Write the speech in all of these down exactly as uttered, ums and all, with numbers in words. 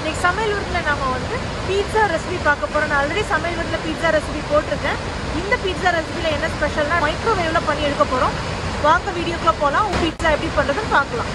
இன்னைக்கு சமையல் வீட்டில் நம்ம வந்து பீட்சா ரெசிபி பார்க்க போகிறோம். நான் ஆல்ரெடி சமையல் வீட்டில் பீட்சா ரெசிபி போட்டிருக்கேன். இந்த பீட்சா ரெசிபியில் என்ன ஸ்பெஷல்னா மைக்ரோவேவில் பண்ணி எடுக்க போகிறோம். வாங்க வீடியோக்குள்ளே போகலாம். பீட்சா எப்படி பண்ணுறதுன்னு பார்க்கலாம்.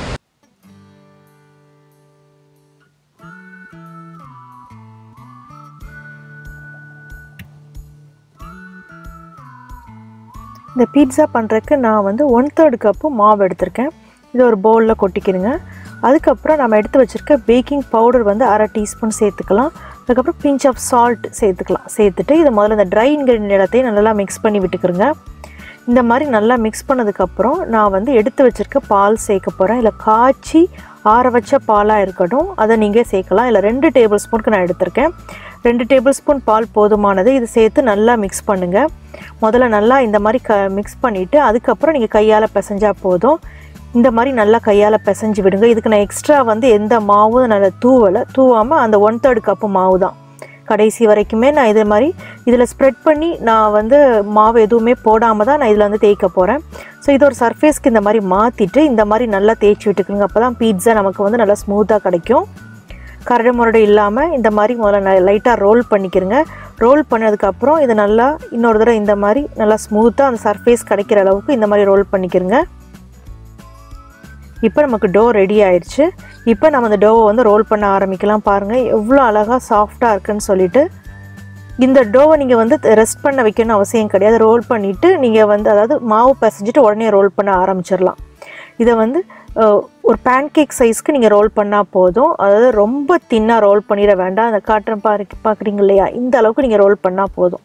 இந்த பீட்சா பண்ணுறதுக்கு நான் வந்து ஒன் தேர்டு கப்பு மாவு எடுத்திருக்கேன். இது ஒரு பவுலில் கொட்டிக்கிடுங்க. அதுக்கப்புறம் நம்ம எடுத்து வச்சுருக்க பேக்கிங் பவுடர் வந்து அரை டீஸ்பூன் சேர்த்துக்கலாம். அதுக்கப்புறம் பிஞ்ச் ஆஃப் சால்ட் சேர்த்துக்கலாம். சேர்த்துட்டு இதை முதல்ல இந்த ட்ரை இன்க்ரீடியன்ட் எல்லாத்தையும் நல்லா மிக்ஸ் பண்ணி விட்டுக்கிறேங்க. இந்த மாதிரி நல்லா மிக்ஸ் பண்ணதுக்கப்புறம் நான் வந்து எடுத்து வச்சுருக்க பால் சேர்க்க போகிறேன். இல்லை காய்ச்சி ஆற வச்ச பாலாக இருக்கட்டும், அதை நீங்கள் சேர்க்கலாம். இல்லை ரெண்டு டேபிள் ஸ்பூனுக்கு நான் எடுத்திருக்கேன். ரெண்டு டேபிள் ஸ்பூன் பால் போதுமானது. இது சேர்த்து நல்லா மிக்ஸ் பண்ணுங்கள். முதல்ல நல்லா இந்த மாதிரி க மிக்ஸ் பண்ணிவிட்டு அதுக்கப்புறம் நீங்கள் கையால் பிசைஞ்சால் போதும். இந்த மாதிரி நல்லா கையால் பிசைஞ்சு விடுங்க. இதுக்கு நான் எக்ஸ்ட்ரா வந்து எந்த மாவும் நல்லா தூவலை தூவாமல் அந்த ஒன் தேர்டு கப்பு மாவு தான் கடைசி வரைக்குமே நான் இதே மாதிரி இதில் ஸ்ப்ரெட் பண்ணி நான் வந்து மாவு எதுவுமே போடாமல் தான் நான் இதில் வந்து தேய்க்க போகிறேன். ஸோ இது ஒரு சர்ஃபேஸ்க்கு இந்த மாதிரி மாற்றிட்டு இந்த மாதிரி நல்லா தேய்ச்சி விட்டுக்குங்க. அப்போ தான் பீட்சா நமக்கு வந்து நல்லா ஸ்மூத்தாக கிடைக்கும். கரடு முரடு இல்லாமல் இந்த மாதிரி முதல்ல லைட்டாக ரோல் பண்ணிக்கிறங்க. ரோல் பண்ணதுக்கப்புறம் இது நல்லா இன்னொரு தடவை இந்த மாதிரி நல்லா ஸ்மூத்தாக அந்த சர்ஃபேஸ் கிடைக்கிற அளவுக்கு இந்த மாதிரி ரோல் பண்ணிக்கிறங்க. இப்போ நமக்கு டோ ரெடி ஆயிடுச்சு. இப்போ நம்ம அந்த டோவை வந்து ரோல் பண்ண ஆரம்பிக்கலாம். பாருங்கள் எவ்வளோ அழகாக சாஃப்டாக இருக்குன்னு சொல்லிட்டு. இந்த டோவை நீங்கள் வந்து ரெஸ்ட் பண்ண வைக்கணும்னு அவசியம் கிடையாது. ரோல் பண்ணிவிட்டு நீங்கள் வந்து அதாவது மாவு பிசைஞ்சிட்டு உடனே ரோல் பண்ண ஆரம்பிச்சிடலாம். இதை வந்து ஒரு பேன்கேக் சைஸ்க்கு நீங்கள் ரோல் பண்ணால் போதும். அதாவது ரொம்ப தின்னாக ரோல் பண்ணிட வேண்டாம். அந்த காட்டன் பாரு பார்க்குறீங்க இல்லையா, இந்த அளவுக்கு நீங்கள் ரோல் பண்ணால் போதும்.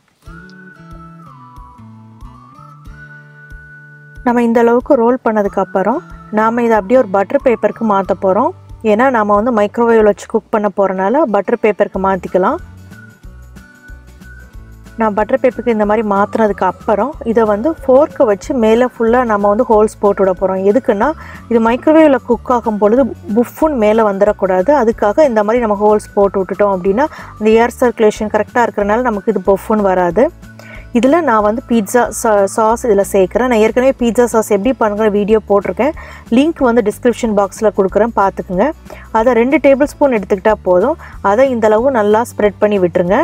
நம்ம இந்த அளவுக்கு ரோல் பண்ணதுக்கப்புறம் நாம் இதை அப்படியே ஒரு பட்டர் பேப்பருக்கு மாற்ற போகிறோம். ஏன்னா நாம் வந்து மைக்ரோவேவில் வச்சு குக் பண்ண போகிறனால பட்டர் பேப்பருக்கு மாற்றிக்கலாம். நான் பட்டர் பேப்பருக்கு இந்த மாதிரி மாற்றினதுக்கு அப்புறம் இதை வந்து ஃபோர்க்கை வச்சு மேலே ஃபுல்லாக நம்ம வந்து ஹோல்ஸ் போட்டு விட போகிறோம். எதுக்குன்னா இது மைக்ரோவேவில் குக் ஆகும் பொழுது புஃப்புன்னு மேலே வந்துடக்கூடாது. அதுக்காக இந்த மாதிரி நம்ம ஹோல்ஸ் போட்டு விட்டுட்டோம் அப்படின்னா அந்த ஏர் சர்க்குலேஷன் கரெக்டாக இருக்கிறனால நமக்கு இது புஃப்புன்னு வராது. இதில் நான் வந்து பீட்சா சா சாஸ் இதில் சேர்க்குறேன். நான் ஏற்கனவே பீட்சா சாஸ் எப்படி பண்ணுற வீடியோ போட்டிருக்கேன். லிங்க் வந்து டிஸ்கிரிப்ஷன் பாக்ஸில் கொடுக்குறேன், பார்த்துக்குங்க. அதை ரெண்டு டேபிள் ஸ்பூன் எடுத்துக்கிட்டால் போதும். அதை இந்தளவு நல்லா ஸ்ப்ரெட் பண்ணி விட்டுருங்க.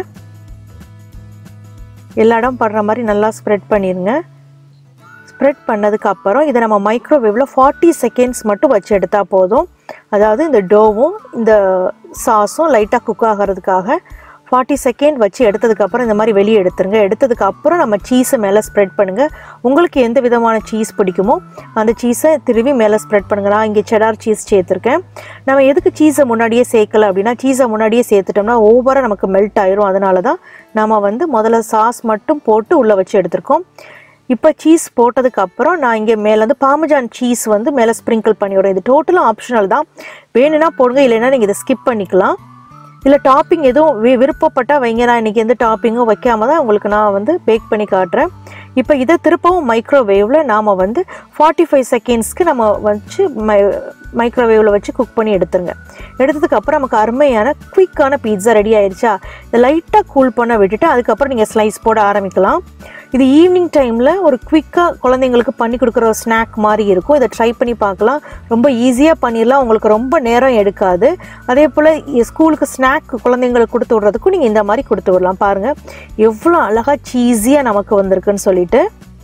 எல்லா இடம் படுற மாதிரி நல்லா ஸ்ப்ரெட் பண்ணிடுங்க. ஸ்ப்ரெட் பண்ணதுக்கப்புறம் இதை நம்ம மைக்ரோவேவில் ஃபார்ட்டி செகண்ட்ஸ் மட்டும் வச்சு எடுத்தால் போதும். அதாவது இந்த டோவும் இந்த சாஸும் லைட்டாக குக் ஆகிறதுக்காக ஃபார்ட்டி செகண்ட் வச்சு எடுத்ததுக்கப்புறம் இந்த மாதிரி வெளியே எடுத்துருங்க. எடுத்ததுக்கப்புறம் நம்ம சீஸை மேலே ஸ்ப்ரெட் பண்ணுங்கள். உங்களுக்கு எந்த விதமான சீஸ் பிடிக்குமோ அந்த சீஸை திருவி மேலே ஸ்ப்ரெட் பண்ணுங்கள். நான் இங்கே செடார் சீஸ் சேர்த்துருக்கேன். நம்ம எதுக்கு சீஸை முன்னாடியே சேர்க்கலை அப்படின்னா, சீஸை முன்னாடியே சேர்த்துட்டோம்னா ஓவராக நமக்கு மெல்ட் ஆயிரும். அதனால தான் நம்ம வந்து முதல்ல சாஸ் மட்டும் போட்டு உள்ளே வச்சு எடுத்துருக்கோம். இப்போ சீஸ் போட்டதுக்கப்புறம் நான் இங்கே மேலே வந்து பார்மஜான் சீஸ் வந்து மேலே ஸ்ப்ரிங்கிள் பண்ணி விடுறேன். இது டோட்டலாக ஆப்ஷனல் தான். வேணும்னா போடுங்க, இல்லைன்னா நீங்கள் இதை ஸ்கிப் பண்ணிக்கலாம். இல்லை டாப்பிங் எதுவும் வி விருப்பப்பட்டால் வைங்க. நான் இன்றைக்கி எந்த டாப்பிங்கும் வைக்காம தான் உங்களுக்கு நான் வந்து பேக் பண்ணி காட்டுறேன். இப்போ இதை திருப்பவும் மைக்ரோவேவில் நாம் வந்து ஃபார்ட்டி ஃபைவ் செகண்ட்ஸ்க்கு நம்ம வச்சு மை மைக்ரோவேவில் வச்சு குக் பண்ணி எடுத்துருங்க. எடுத்ததுக்கப்புறம் நமக்கு அருமையான குயிக்கான பீட்சா ரெடி ஆயிடுச்சா. இதை லைட்டாக கூல் பண்ண விட்டுட்டு அதுக்கப்புறம் நீங்கள் ஸ்லைஸ் போட ஆரம்பிக்கலாம். இது ஈவினிங் டைமில் ஒரு குயிக்காக குழந்தைங்களுக்கு பண்ணி கொடுக்குற ஒரு ஸ்நாக் மாதிரி இருக்கும். இதை ட்ரை பண்ணி பார்க்கலாம். ரொம்ப ஈஸியாக பண்ணிடலாம். உங்களுக்கு ரொம்ப நேரம் எடுக்காது. அதே போல் ஸ்கூலுக்கு ஸ்நாக் குழந்தைங்களுக்கு கொடுத்து விட்றதுக்கும் நீங்கள் இந்த மாதிரி கொடுத்து விடலாம். பாருங்கள் எவ்வளோ அழகாக சீஸியாக நமக்கு வந்திருக்குன்னு சொல்லிட்டு.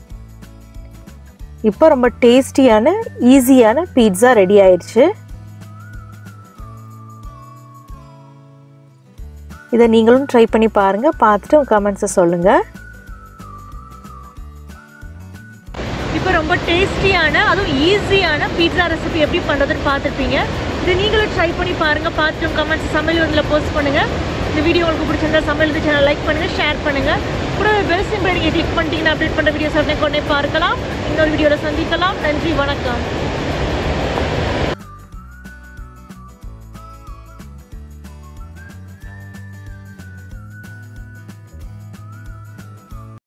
இப்போ ரொம்ப டேஸ்டியான ஈஸியான பீட்சா ரெடி ஆயிடுச்சு. இதை நீங்களும் ட்ரை பண்ணி பாருங்கள். பார்த்துட்டு உங்கள் கமெண்ட்ஸை சொல்லுங்கள். இப்போ ரொம்ப டேஸ்டியான அதுவும் ஈஸியான பீட்சா ரெசிபி எப்படி பண்ணுறதுன்னு பார்த்துருப்பீங்க. இதை நீங்களும் ட்ரை பண்ணி பாருங்கள். பார்த்துட்டு உங்கள் கமெண்ட்ஸ் சமையல் வீடியோவில் போஸ்ட் பண்ணுங்கள். இந்த வீடியோ உங்களுக்கு பிடிச்சிருந்தா சமையல் வீடியோ சேனல் லைக் பண்ணுங்கள், ஷேர் பண்ணுங்கள். கூட பெல் சிம்பல் நீங்கள் கிளிக் பண்ணிட்டீங்கன்னா அப்டேட் பண்ணுற வீடியோஸ் உடனே கொண்டே பார்க்கலாம். இன்னொரு வீடியோவில் சந்திக்கலாம். நன்றி, வணக்கம்.